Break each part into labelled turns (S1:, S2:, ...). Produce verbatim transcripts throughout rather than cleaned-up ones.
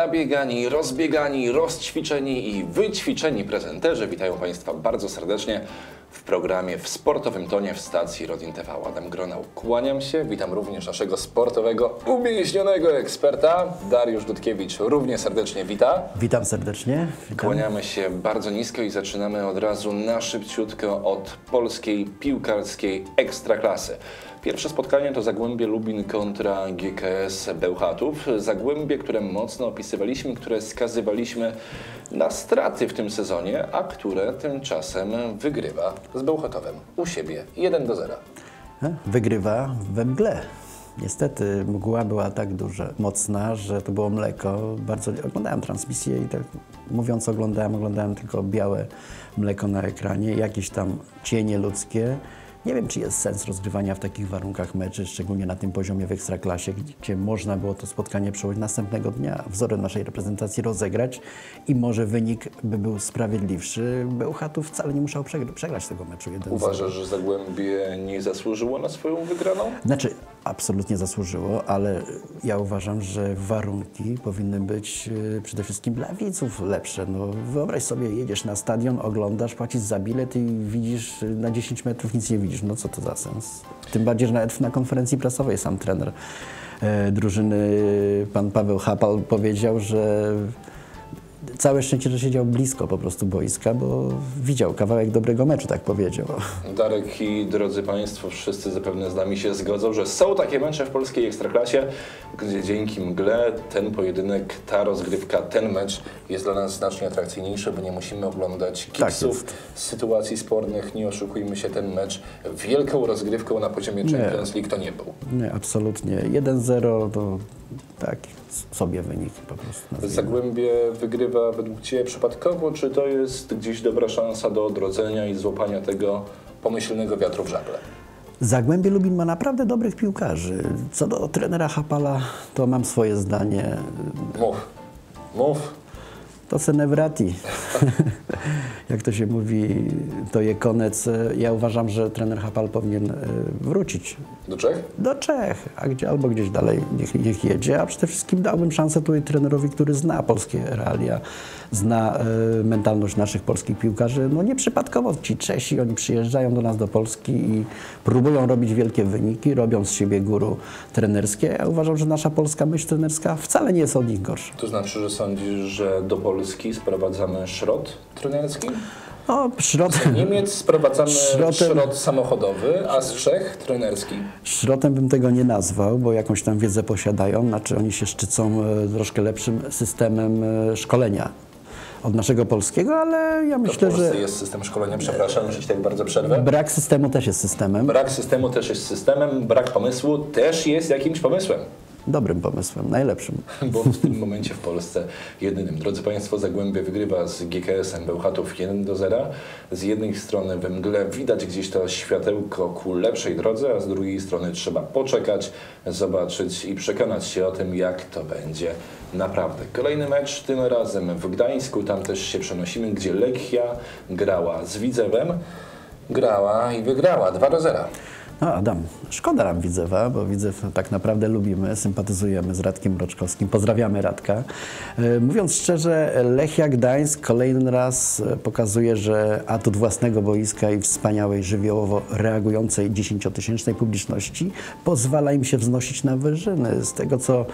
S1: zabiegani, rozbiegani, rozćwiczeni i wyćwiczeni prezenterzy witają Państwa bardzo serdecznie w programie w sportowym tonie w stacji Rodin T V. Adam Gronał, kłaniam się. Witam również naszego sportowego, umięśnionego eksperta. Dariusz Dudkiewicz równie serdecznie wita.
S2: Witam serdecznie. Witam.
S1: Kłaniamy się bardzo nisko i zaczynamy od razu na szybciutko od polskiej piłkarskiej ekstraklasy. Pierwsze spotkanie to Zagłębie Lubin kontra G K S Bełchatów. Zagłębie, które mocno opisywaliśmy, które skazywaliśmy na straty w tym sezonie, a które tymczasem wygrywa z Bełchatowem u siebie jeden do zera.
S2: Wygrywa we mgle. Niestety mgła była tak duża, mocna, że to było mleko. Bardzo oglądałem transmisję i tak mówiąc oglądałem, oglądałem tylko białe mleko na ekranie, jakieś tam cienie ludzkie. Nie wiem, czy jest sens rozgrywania w takich warunkach meczy, szczególnie na tym poziomie w Ekstraklasie, gdzie można było to spotkanie przełożyć następnego dnia, wzorem naszej reprezentacji rozegrać i może wynik by był sprawiedliwszy. Bełchatów wcale nie musiał przegra przegrać tego meczu jeden zero.
S1: Uważasz, że Zagłębie nie zasłużyło na swoją wygraną?
S2: Znaczy, absolutnie zasłużyło, ale ja uważam, że warunki powinny być przede wszystkim dla widzów lepsze. No, wyobraź sobie, jedziesz na stadion, oglądasz, płacisz za bilet i widzisz na dziesięć metrów nic nie widzisz. No co to za sens? Tym bardziej, że nawet na konferencji prasowej sam trener e, drużyny, pan Paweł Chapal, powiedział, że całe szczęście, że siedział blisko po prostu boiska, bo widział kawałek dobrego meczu, tak powiedział.
S1: Darek i drodzy Państwo, wszyscy zapewne z nami się zgodzą, że są takie mecze w polskiej Ekstraklasie, gdzie dzięki mgle ten pojedynek, ta rozgrywka, ten mecz jest dla nas znacznie atrakcyjniejszy, bo nie musimy oglądać kipsów, tak sytuacji spornych. Nie oszukujmy się, ten mecz wielką rozgrywką na poziomie Champions League to nie był.
S2: Nie, absolutnie. jeden zero to tak sobie wynik po prostu.
S1: Zagłębie wygrywa według Ciebie przypadkowo, czy to jest gdzieś dobra szansa do odrodzenia i złapania tego pomyślnego wiatru w żagle?
S2: Zagłębie Lubin ma naprawdę dobrych piłkarzy. Co do trenera Chapala, to mam swoje zdanie.
S1: Mów, mów.
S2: To se ne vrati. Jak to się mówi, to je koniec. Ja uważam, że trener Chapal powinien wrócić.
S1: Do Czech?
S2: Do Czech, a gdzie, albo gdzieś dalej niech, niech jedzie. A przede wszystkim dałbym szansę tutaj trenerowi, który zna polskie realia, zna y, mentalność naszych polskich piłkarzy. No nieprzypadkowo ci Czesi, oni przyjeżdżają do nas do Polski i próbują robić wielkie wyniki, robią z siebie guru trenerskie. Ja uważam, że nasza polska myśl trenerska wcale nie jest od nich gorsza.
S1: To znaczy, że sądzisz, że do Polski sprowadzamy szrot trenerski?
S2: No, szrot...
S1: Z Niemiec sprowadzamy
S2: Szrotem...
S1: szrot samochodowy, a z Czech trenerski.
S2: Szrotem bym tego nie nazwał, bo jakąś tam wiedzę posiadają, znaczy oni się szczycą e, troszkę lepszym systemem e, szkolenia od naszego polskiego, ale ja myślę, że...
S1: W Polsce jest system szkolenia, przepraszam, że ci tak bardzo przerwę.
S2: Brak systemu też jest systemem.
S1: Brak systemu też jest systemem, brak pomysłu też jest jakimś pomysłem.
S2: Dobrym pomysłem, najlepszym.
S1: Bo w tym momencie w Polsce jedynym. Drodzy Państwo, Zagłębie wygrywa z G K S-em Bełchatów jeden do zera. Z jednej strony we mgle widać gdzieś to światełko ku lepszej drodze, a z drugiej strony trzeba poczekać, zobaczyć i przekonać się o tym, jak to będzie naprawdę. Kolejny mecz, tym razem w Gdańsku, tam też się przenosimy, gdzie Lechia grała z Widzewem. Grała i wygrała dwa do zera.
S2: No Adam, szkoda nam Widzewa, bo Widzew tak naprawdę lubimy, sympatyzujemy z Radkiem Mroczkowskim. Pozdrawiamy Radka. Mówiąc szczerze, Lechia Gdańsk kolejny raz pokazuje, że atut własnego boiska i wspaniałej, żywiołowo reagującej dziesięciotysięcznej publiczności pozwala im się wznosić na wyżyny. Z tego co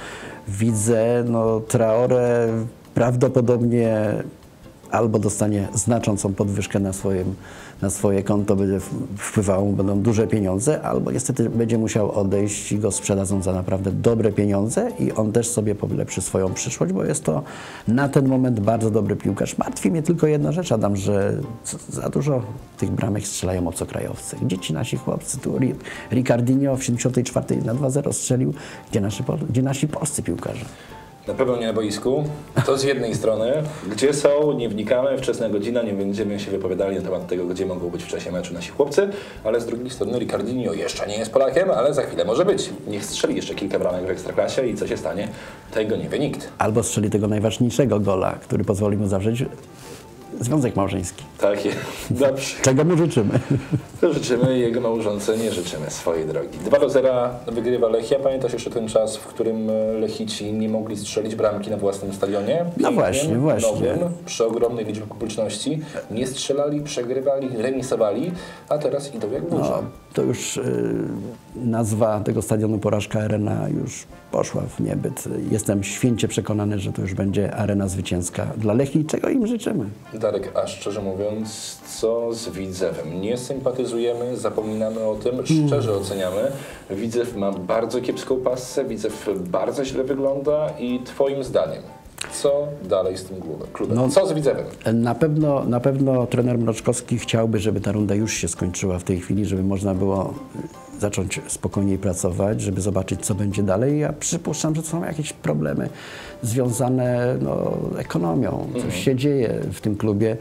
S2: widzę, no Traore prawdopodobnie albo dostanie znaczącą podwyżkę na, swoim, na swoje konto, będzie wpływało mu będą duże pieniądze, albo niestety będzie musiał odejść i go sprzedadzą za naprawdę dobre pieniądze i on też sobie polepszy swoją przyszłość, bo jest to na ten moment bardzo dobry piłkarz. Martwi mnie tylko jedna rzecz, Adam, że za dużo tych bramek strzelają obcokrajowcy. Gdzie ci nasi chłopcy? Tu Ricardinho w siedemdziesiątej czwartej na dwa zero strzelił. Gdzie nasi, gdzie nasi polscy piłkarze?
S1: Na pewno nie na boisku. To z jednej strony. Gdzie są? Nie wnikamy. Wczesna godzina. Nie będziemy się wypowiadali na temat tego, gdzie mogą być w czasie meczu nasi chłopcy. Ale z drugiej strony Ricardinho jeszcze nie jest Polakiem, ale za chwilę może być. Niech strzeli jeszcze kilka bramek w Ekstraklasie i co się stanie? Tego nie wie nikt.
S2: Albo strzeli tego najważniejszego gola, który pozwoli mu zawrzeć związek małżeński.
S1: Tak jest. Dobrze.
S2: Czego mu życzymy?
S1: Życzymy jego małżonce, nie życzymy swojej drogi. dwa do zera wygrywa Lechia. Pamiętasz jeszcze ten czas, w którym Lechici nie mogli strzelić bramki na własnym stadionie? Pięknym,
S2: no właśnie, właśnie.
S1: Nowym, przy ogromnej liczbie publiczności. Nie strzelali, przegrywali, remisowali, a teraz idą jak burza.
S2: No, to już y, nazwa tego stadionu Porażka Arena już poszła w niebyt. Jestem święcie przekonany, że to już będzie arena zwycięska dla Lechii, czego im życzymy.
S1: Darek, a szczerze mówiąc, co z Widzewem? Nie sympatyzujemy, zapominamy o tym, szczerze oceniamy. Widzew ma bardzo kiepską passę, Widzew bardzo źle wygląda i twoim zdaniem, co dalej z tym klubem? No, co z Widzewem?
S2: Na pewno, na pewno trener Mroczkowski chciałby, żeby ta runda już się skończyła w tej chwili, żeby można było zacząć spokojniej pracować, żeby zobaczyć, co będzie dalej. Ja przypuszczam, że to są jakieś problemy związane no, ekonomią. Coś mhm. się dzieje w tym klubie.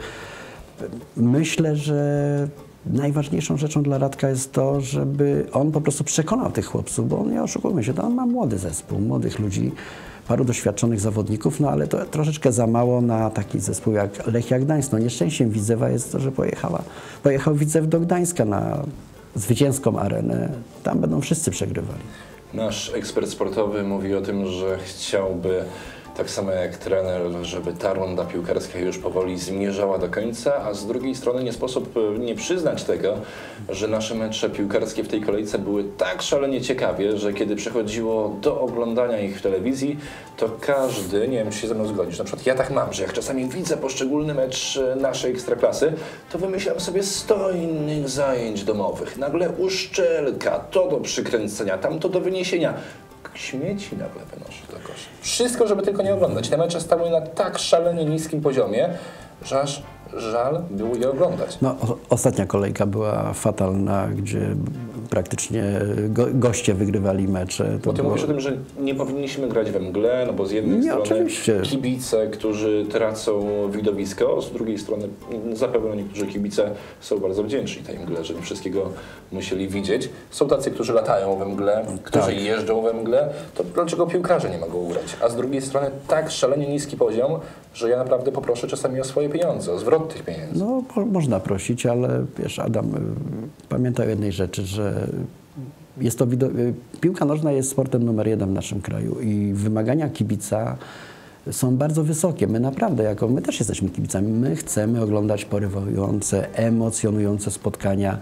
S2: Myślę, że najważniejszą rzeczą dla Radka jest to, żeby on po prostu przekonał tych chłopców, bo on, nie oszukujmy się, to on ma młody zespół, młodych ludzi, paru doświadczonych zawodników, no ale to troszeczkę za mało na taki zespół jak Lechia Gdańsk. No nieszczęściem Widzewa jest to, że pojechała, pojechał Widzew do Gdańska na zwycięską arenę. Tam będą wszyscy przegrywali.
S1: Nasz ekspert sportowy mówi o tym, że chciałby tak samo jak trener, żeby ta runda piłkarska już powoli zmierzała do końca, a z drugiej strony nie sposób nie przyznać tego, że nasze mecze piłkarskie w tej kolejce były tak szalenie ciekawie, że kiedy przychodziło do oglądania ich w telewizji, to każdy, nie wiem czy się ze mną zgodzisz, na przykład ja tak mam, że jak czasami widzę poszczególny mecz naszej ekstraklasy, to wymyślam sobie sto innych zajęć domowych. Nagle uszczelka, to do przykręcenia, tamto do wyniesienia. Śmieci nagle wynoszę do kosza. Wszystko, żeby tylko nie oglądać. Te mecze stały na tak szalenie niskim poziomie, że aż żal było je oglądać.
S2: No, o, ostatnia kolejka była fatalna, gdzie praktycznie go, goście wygrywali mecze. To
S1: bo ty
S2: było...
S1: mówisz o tym, że nie powinniśmy grać we mgle, no bo z jednej
S2: nie,
S1: strony
S2: oczywiście.
S1: kibice, którzy tracą widowisko, z drugiej strony zapewne niektórzy kibice są bardzo wdzięczni tej mgle, że nie wszystkiego musieli widzieć. Są tacy, którzy latają we mgle, którzy tak. jeżdżą we mgle, to dlaczego piłkarze nie mogą grać? A z drugiej strony tak szalenie niski poziom, że ja naprawdę poproszę czasami o swoje pieniądze, o zwrot tych pieniędzy.
S2: No, po, można prosić, ale wiesz, Adam, y, pamiętaj o jednej rzeczy, że jest to y, piłka nożna jest sportem numer jeden w naszym kraju i wymagania kibica są bardzo wysokie. My naprawdę, jako my też jesteśmy kibicami, my chcemy oglądać porywające, emocjonujące spotkania.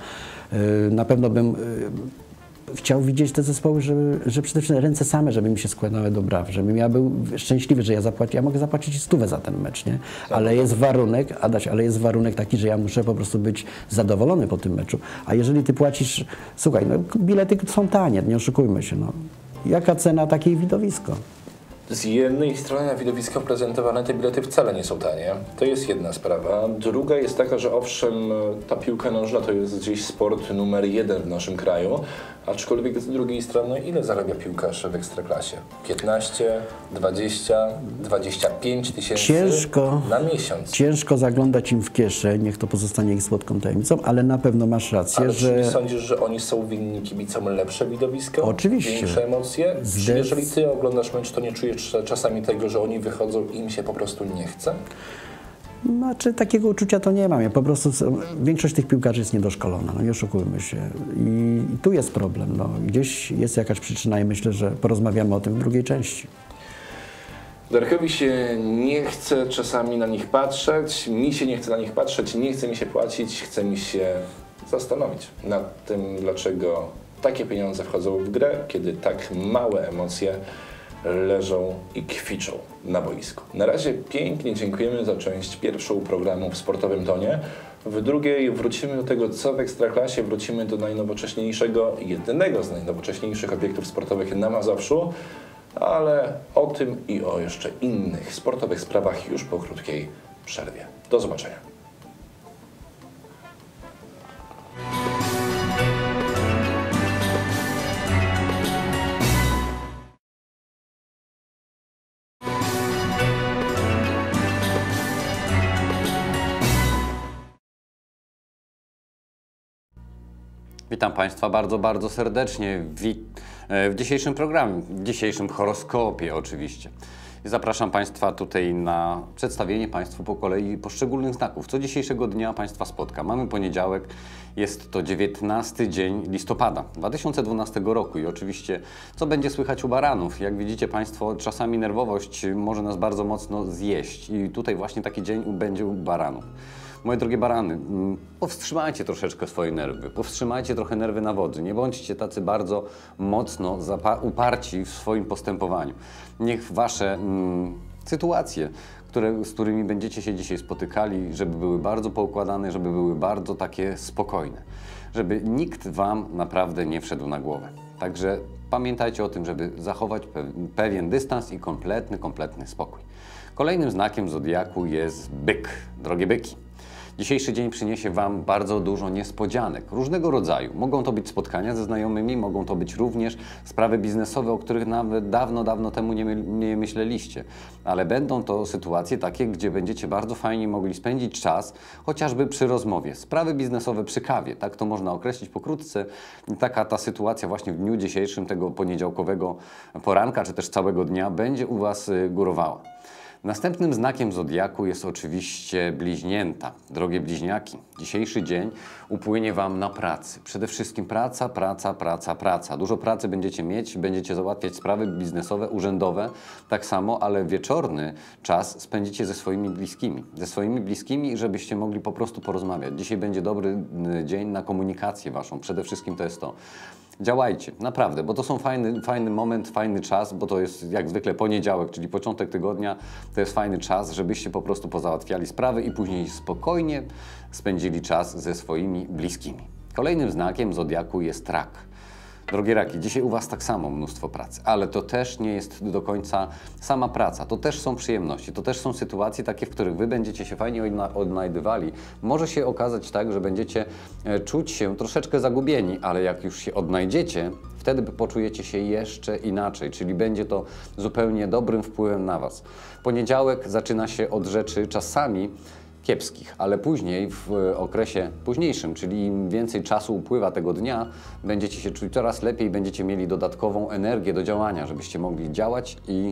S2: Y, na pewno bym y, chciał widzieć te zespoły, że, że przede wszystkim ręce same, żeby mi się składały do braw, żebym ja był szczęśliwy, że ja zapłaci, ja mogę zapłacić stówę za ten mecz, nie? Ale jest warunek, Adaś, ale jest warunek taki, że ja muszę po prostu być zadowolony po tym meczu. A jeżeli ty płacisz, słuchaj, no bilety są tanie, nie oszukujmy się, no. Jaka cena takiej widowisko?
S1: Z jednej strony na widowisko prezentowane te bilety wcale nie są tanie. To jest jedna sprawa. Druga jest taka, że owszem, ta piłka nożna to jest gdzieś sport numer jeden w naszym kraju, aczkolwiek z drugiej strony ile zarabia piłkarz w Ekstraklasie? piętnaście, dwadzieścia, dwadzieścia pięć tysięcy
S2: ciężko,
S1: na miesiąc.
S2: Ciężko zaglądać im w kieszeń, niech to pozostanie ich słodką tajemnicą, ale na pewno masz rację,
S1: ale
S2: że...
S1: Ale sądzisz, że oni są winni kibicom lepsze widowisko?
S2: Oczywiście.
S1: Większe emocje?
S2: Zdec...
S1: Czy jeżeli ty oglądasz mecz, to nie czujesz czasami tego, że oni wychodzą i im się po prostu nie chce?
S2: Znaczy, takiego uczucia to nie mam. Ja po prostu, większość tych piłkarzy jest niedoszkolona, no nie oszukujmy się. I, i tu jest problem. No. Gdzieś jest jakaś przyczyna i myślę, że porozmawiamy o tym w drugiej części.
S1: Darkowi się nie chce czasami na nich patrzeć, mi się nie chce na nich patrzeć, nie chce mi się płacić, chce mi się zastanowić nad tym, dlaczego takie pieniądze wchodzą w grę, kiedy tak małe emocje leżą i kwiczą na boisku. Na razie pięknie dziękujemy za część pierwszą programu w sportowym tonie. W drugiej wrócimy do tego, co w Ekstraklasie, wrócimy do najnowocześniejszego, jedynego z najnowocześniejszych obiektów sportowych na Mazowszu, ale o tym i o jeszcze innych sportowych sprawach już po krótkiej przerwie. Do zobaczenia.
S3: Witam Państwa bardzo, bardzo serdecznie w, w dzisiejszym programie, w dzisiejszym horoskopie oczywiście. Zapraszam Państwa tutaj na przedstawienie Państwu po kolei poszczególnych znaków. Co dzisiejszego dnia Państwa spotka? Mamy poniedziałek, jest to dziewiętnasty dzień listopada dwa tysiące dwunastego roku i oczywiście co będzie słychać u baranów? Jak widzicie Państwo, czasami nerwowość może nas bardzo mocno zjeść i tutaj właśnie taki dzień będzie u baranów. Moje drogie barany, powstrzymajcie troszeczkę swoje nerwy, powstrzymajcie trochę nerwy na wodzy, nie bądźcie tacy bardzo mocno uparci w swoim postępowaniu. Niech Wasze mm, sytuacje, które, z którymi będziecie się dzisiaj spotykali, żeby były bardzo poukładane, żeby były bardzo takie spokojne, żeby nikt Wam naprawdę nie wszedł na głowę. Także pamiętajcie o tym, żeby zachować pewien dystans i kompletny, kompletny spokój. Kolejnym znakiem zodiaku jest byk, drogie byki. Dzisiejszy dzień przyniesie Wam bardzo dużo niespodzianek, różnego rodzaju. Mogą to być spotkania ze znajomymi, mogą to być również sprawy biznesowe, o których nawet dawno, dawno temu nie, my, nie myśleliście. Ale będą to sytuacje takie, gdzie będziecie bardzo fajnie mogli spędzić czas, chociażby przy rozmowie. Sprawy biznesowe przy kawie, tak to można określić pokrótce. I taka ta sytuacja właśnie w dniu dzisiejszym, tego poniedziałkowego poranka, czy też całego dnia, będzie u Was górowała. Następnym znakiem zodiaku jest oczywiście bliźnięta. Drogie bliźniaki, dzisiejszy dzień upłynie Wam na pracy. Przede wszystkim praca, praca, praca, praca. Dużo pracy będziecie mieć, będziecie załatwiać sprawy biznesowe, urzędowe, tak samo, ale wieczorny czas spędzicie ze swoimi bliskimi. Ze swoimi bliskimi, żebyście mogli po prostu porozmawiać. Dzisiaj będzie dobry dzień na komunikację Waszą. Przede wszystkim to jest to. Działajcie, naprawdę, bo to są fajny, fajny moment, fajny czas, bo to jest jak zwykle poniedziałek, czyli początek tygodnia, to jest fajny czas, żebyście po prostu pozałatwiali sprawy i później spokojnie spędzili czas ze swoimi bliskimi. Kolejnym znakiem zodiaku jest rak. Drogie raki, dzisiaj u Was tak samo mnóstwo pracy, ale to też nie jest do końca sama praca, to też są przyjemności, to też są sytuacje takie, w których Wy będziecie się fajnie odnajdywali. Może się okazać tak, że będziecie czuć się troszeczkę zagubieni, ale jak już się odnajdziecie, wtedy poczujecie się jeszcze inaczej, czyli będzie to zupełnie dobrym wpływem na Was. Poniedziałek zaczyna się od rzeczy czasami kiepskich, ale później w okresie późniejszym, czyli im więcej czasu upływa tego dnia, będziecie się czuć coraz lepiej, będziecie mieli dodatkową energię do działania, żebyście mogli działać i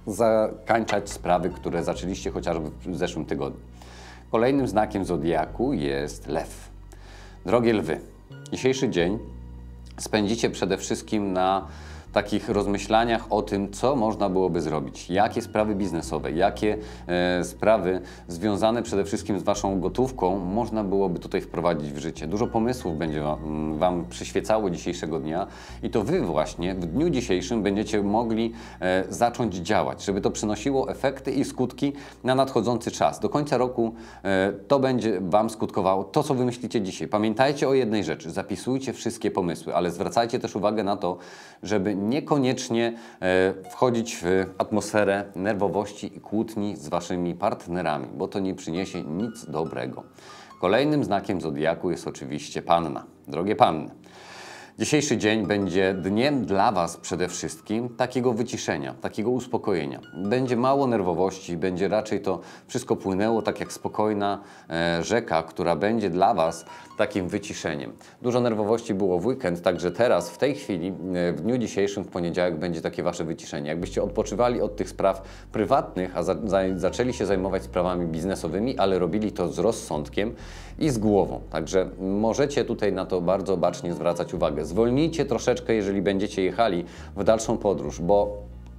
S3: zakończać sprawy, które zaczęliście chociażby w zeszłym tygodniu. Kolejnym znakiem zodiaku jest lew. Drogie lwy, dzisiejszy dzień spędzicie przede wszystkim na takich rozmyślaniach o tym, co można byłoby zrobić, jakie sprawy biznesowe, jakie e, sprawy związane przede wszystkim z Waszą gotówką można byłoby tutaj wprowadzić w życie. Dużo pomysłów będzie Wam, wam przyświecało dzisiejszego dnia i to Wy właśnie w dniu dzisiejszym będziecie mogli e, zacząć działać, żeby to przynosiło efekty i skutki na nadchodzący czas. Do końca roku e, to będzie Wam skutkowało to, co wymyślicie dzisiaj. Pamiętajcie o jednej rzeczy, zapisujcie wszystkie pomysły, ale zwracajcie też uwagę na to, żeby niekoniecznie e, wchodzić w atmosferę nerwowości i kłótni z Waszymi partnerami, bo to nie przyniesie nic dobrego. Kolejnym znakiem zodiaku jest oczywiście Panna. Drogie Panny, dzisiejszy dzień będzie dniem dla Was przede wszystkim takiego wyciszenia, takiego uspokojenia. Będzie mało nerwowości, będzie raczej to wszystko płynęło tak jak spokojna e, rzeka, która będzie dla Was takim wyciszeniem. Dużo nerwowości było w weekend, także teraz, w tej chwili, e, w dniu dzisiejszym, w poniedziałek będzie takie Wasze wyciszenie. Jakbyście odpoczywali od tych spraw prywatnych, a za, za, zaczęli się zajmować sprawami biznesowymi, ale robili to z rozsądkiem i z głową. Także możecie tutaj na to bardzo bacznie zwracać uwagę. Zwolnijcie troszeczkę, jeżeli będziecie jechali w dalszą podróż, bo,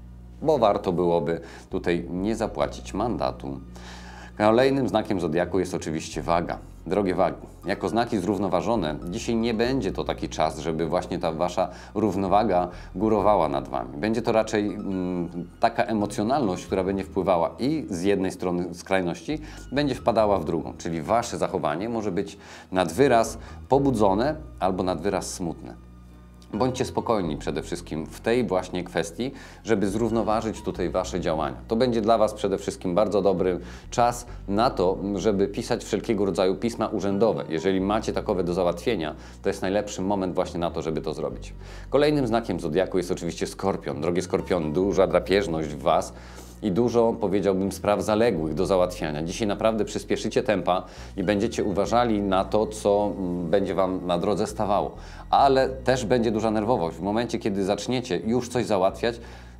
S3: bo warto byłoby tutaj nie zapłacić mandatu. Kolejnym znakiem zodiaku jest oczywiście waga. Drogie wagi, jako znaki zrównoważone, dzisiaj nie będzie to taki czas, żeby właśnie ta Wasza równowaga górowała nad Wami. Będzie to raczej mm, taka emocjonalność, która będzie wpływała i z jednej strony skrajności, będzie wpadała w drugą, czyli Wasze zachowanie może być nad wyraz pobudzone albo nad wyraz smutne. Bądźcie spokojni przede wszystkim w tej właśnie kwestii, żeby zrównoważyć tutaj Wasze działania. To będzie dla Was przede wszystkim bardzo dobry czas na to, żeby pisać wszelkiego rodzaju pisma urzędowe. Jeżeli macie takowe do załatwienia, to jest najlepszy moment właśnie na to, żeby to zrobić. Kolejnym znakiem zodiaku jest oczywiście Skorpion. Drogie Skorpiony, duża drapieżność w Was i dużo, powiedziałbym, spraw zaległych do załatwiania. Dzisiaj naprawdę przyspieszycie tempa i będziecie uważali na to, co będzie Wam na drodze stawało. Ale też będzie duża nerwowość. W momencie, kiedy zaczniecie już coś załatwiać,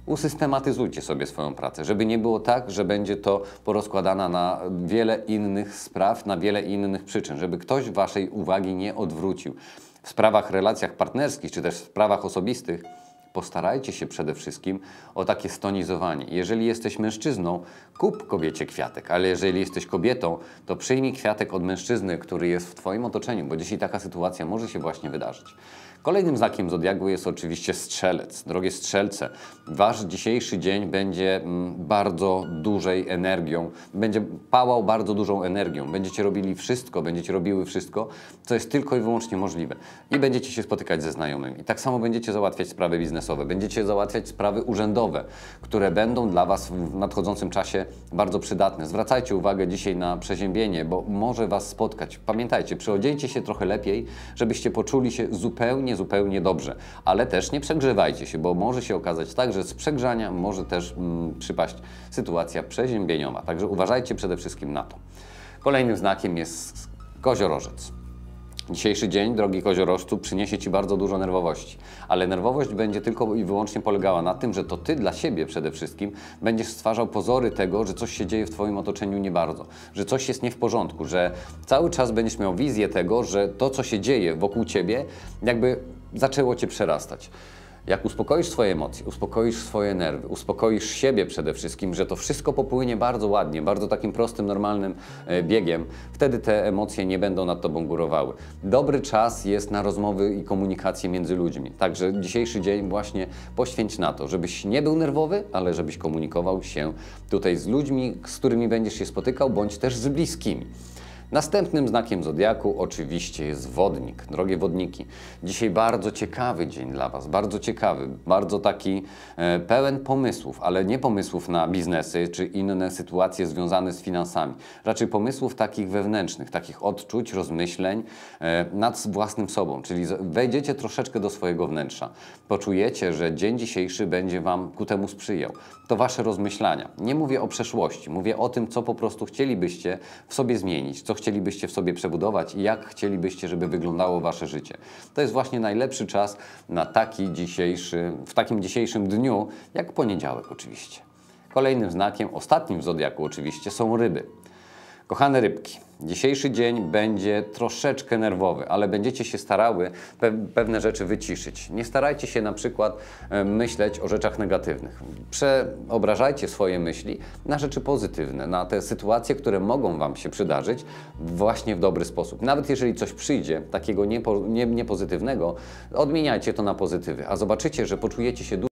S3: Usystematyzujcie sobie swoją pracę, żeby nie było tak, że będzie to porozkładana na wiele innych spraw, na wiele innych przyczyn, żeby ktoś waszej uwagi nie odwrócił. W sprawach, relacjach partnerskich, czy też w sprawach osobistych postarajcie się przede wszystkim o takie stonizowanie. Jeżeli jesteś mężczyzną, kup kobiecie kwiatek, ale jeżeli jesteś kobietą, to przyjmij kwiatek od mężczyzny, który jest w twoim otoczeniu, bo dzisiaj taka sytuacja może się właśnie wydarzyć. Kolejnym znakiem zodiaku jest oczywiście strzelec. Drogie strzelce, wasz dzisiejszy dzień będzie mm, bardzo dużej energią, będzie pałał bardzo dużą energią. Będziecie robili wszystko, będziecie robiły wszystko, co jest tylko i wyłącznie możliwe. I będziecie się spotykać ze znajomymi. Tak samo będziecie załatwiać sprawy biznesowe, będziecie załatwiać sprawy urzędowe, które będą dla was w nadchodzącym czasie bardzo przydatne. Zwracajcie uwagę dzisiaj na przeziębienie, bo może was spotkać. Pamiętajcie, przyodziejcie się trochę lepiej, żebyście poczuli się zupełnie zupełnie dobrze, ale też nie przegrzewajcie się, bo może się okazać tak, że z przegrzania może też mm, przypaść sytuacja przeziębieniowa. Także uważajcie przede wszystkim na to. Kolejnym znakiem jest koziorożec. Dzisiejszy dzień, drogi koziorożcu, przyniesie ci bardzo dużo nerwowości, ale nerwowość będzie tylko i wyłącznie polegała na tym, że to ty dla siebie przede wszystkim będziesz stwarzał pozory tego, że coś się dzieje w twoim otoczeniu nie bardzo, że coś jest nie w porządku, że cały czas będziesz miał wizję tego, że to, co się dzieje wokół ciebie, jakby zaczęło cię przerastać. Jak uspokoisz swoje emocje, uspokoisz swoje nerwy, uspokoisz siebie przede wszystkim, że to wszystko popłynie bardzo ładnie, bardzo takim prostym, normalnym e, biegiem, wtedy te emocje nie będą nad tobą górowały. Dobry czas jest na rozmowy i komunikację między ludźmi. Także dzisiejszy dzień właśnie poświęć na to, żebyś nie był nerwowy, ale żebyś komunikował się tutaj z ludźmi, z którymi będziesz się spotykał, bądź też z bliskimi. Następnym znakiem zodiaku oczywiście jest wodnik. Drogie wodniki, dzisiaj bardzo ciekawy dzień dla was, bardzo ciekawy, bardzo taki e, pełen pomysłów, ale nie pomysłów na biznesy czy inne sytuacje związane z finansami. Raczej pomysłów takich wewnętrznych, takich odczuć, rozmyśleń e, nad własnym sobą, czyli wejdziecie troszeczkę do swojego wnętrza. Poczujecie, że dzień dzisiejszy będzie wam ku temu sprzyjał. To wasze rozmyślania. Nie mówię o przeszłości, mówię o tym, co po prostu chcielibyście w sobie zmienić, co chcielibyście w sobie przebudować i jak chcielibyście, żeby wyglądało wasze życie. To jest właśnie najlepszy czas na taki dzisiejszy, w takim dzisiejszym dniu, jak poniedziałek oczywiście. Kolejnym znakiem, ostatnim w zodiaku oczywiście, są ryby. Kochane rybki, dzisiejszy dzień będzie troszeczkę nerwowy, ale będziecie się starały pe pewne rzeczy wyciszyć. Nie starajcie się na przykład e, myśleć o rzeczach negatywnych. Przeobrażajcie swoje myśli na rzeczy pozytywne, na te sytuacje, które mogą wam się przydarzyć właśnie w dobry sposób. Nawet jeżeli coś przyjdzie takiego niepo, nie, niepozytywnego, odmieniajcie to na pozytywy, a zobaczycie, że poczujecie się